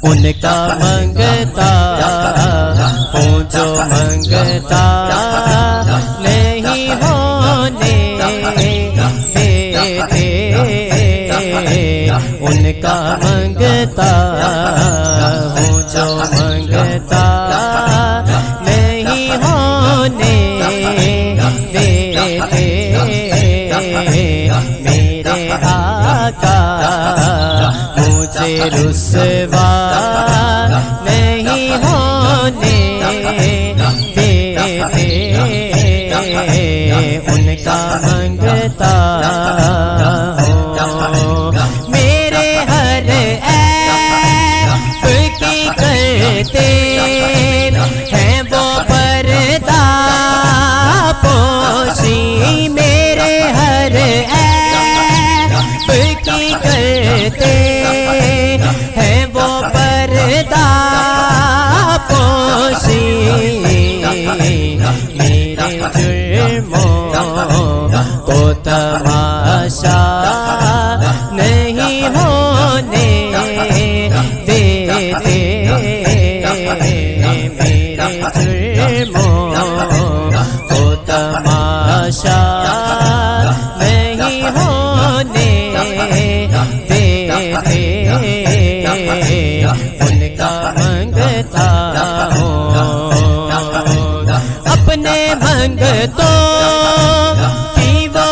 उनका मंगता हूँ जो मंगता नहीं होने देते। उनका मंगता हूँ जो मंगता नहीं होने देते। मेरे आका मुझे रुसवा नहीं होने देते। उनका मंगता हूँ मेरे हर ऐब की करते हैं वो पर्दा पोशी। मेरे हर ऐब की करते हैं वो पर्दा पोशी। मेरे जुर्मों को तमाशा नहीं होने देते। मेरे जुर्मों को तमाशा नहीं होने देते। उनका मंगता हूँ अपने मंगतों की वो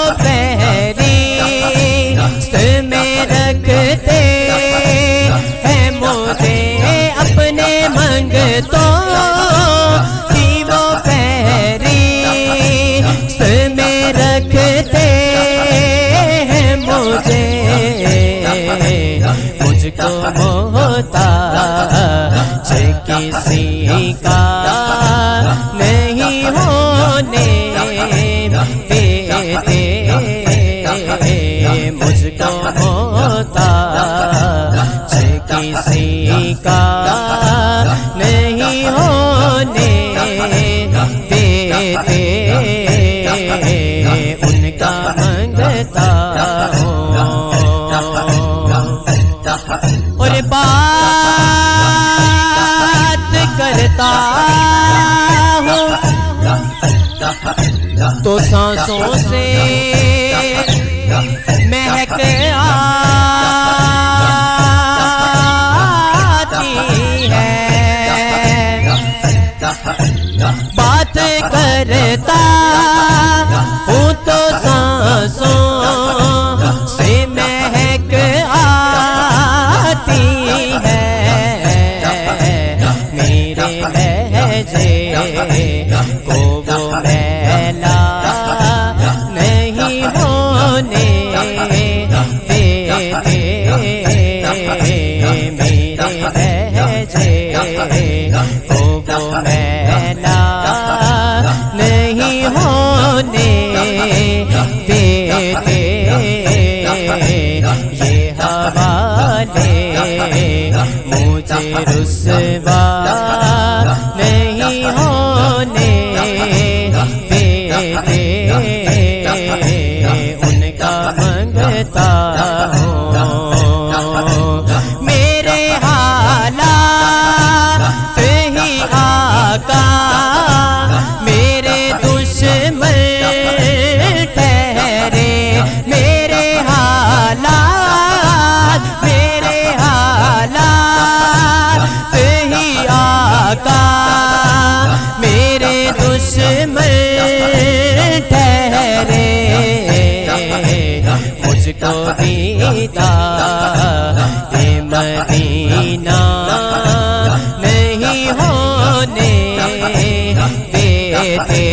फहरिस्त में रखते हैं मुझे। अपने मंगतों की वो फहरिस्त में रखते हैं मुझे। मुझको मोहताज किसी का नहीं होने देते। मुझको मोहताज किसी का नहीं होने देते। उनका मंगता हूँ और बात करता हूँ तो सांसों से महक आती है। बात करता हूँ तो सांसों से महक आती है। मेरे लहजे को वो मैला नहीं होने देते। मेरे लहजे को वो मैला नहीं होने देते। ये हवाले मुझे रुसवा नहीं होने देते। उनका मंगता हूँ मेरे हालात ही आका मेरे दुश्मन ठहरे। मेरे हालात ही आका मेरे दुश्मन ठहरे। मुझको दीदार मदीना नहीं होने देते।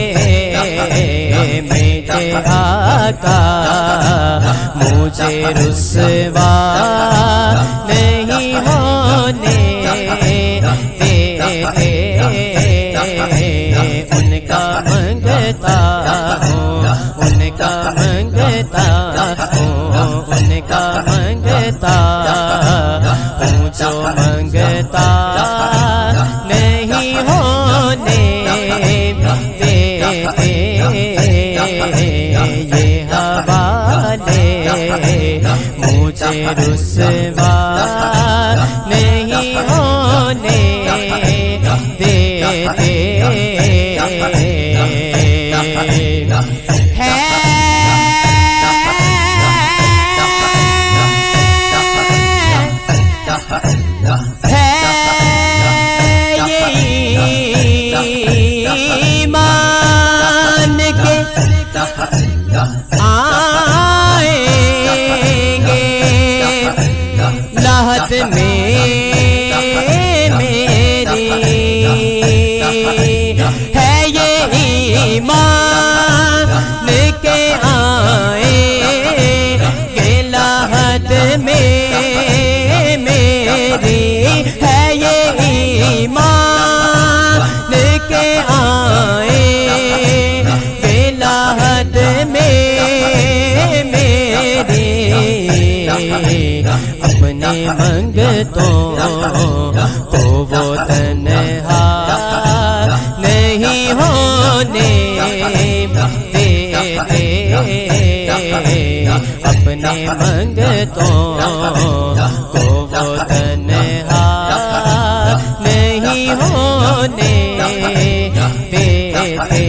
मेरे आका मुझे रुसवा नहीं होने देते। उनका मंगता हूँ उनका मंगता हूँ उनका मंगता हूँ जो मंगता नहीं होने देते। ये हवाले मुझे रुसवा नहीं होने देते लहद में मेरी है ये ईमान के आएंगे लहद में मेरी है ये ईमान के आएंगे लहद में मेरी अपने मंगतों को वो तन्हा नहीं होने देते अपने मंगतों को वो तन्हा नहीं होने देते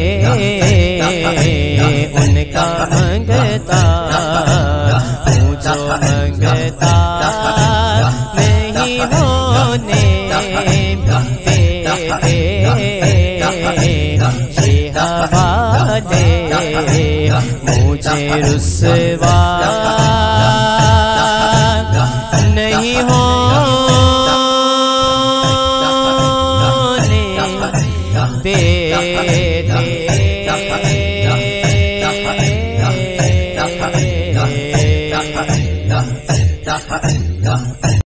उनका मंगता जो मंगता नहीं होने देते ये हवाले मुझे रुसवा नहीं हो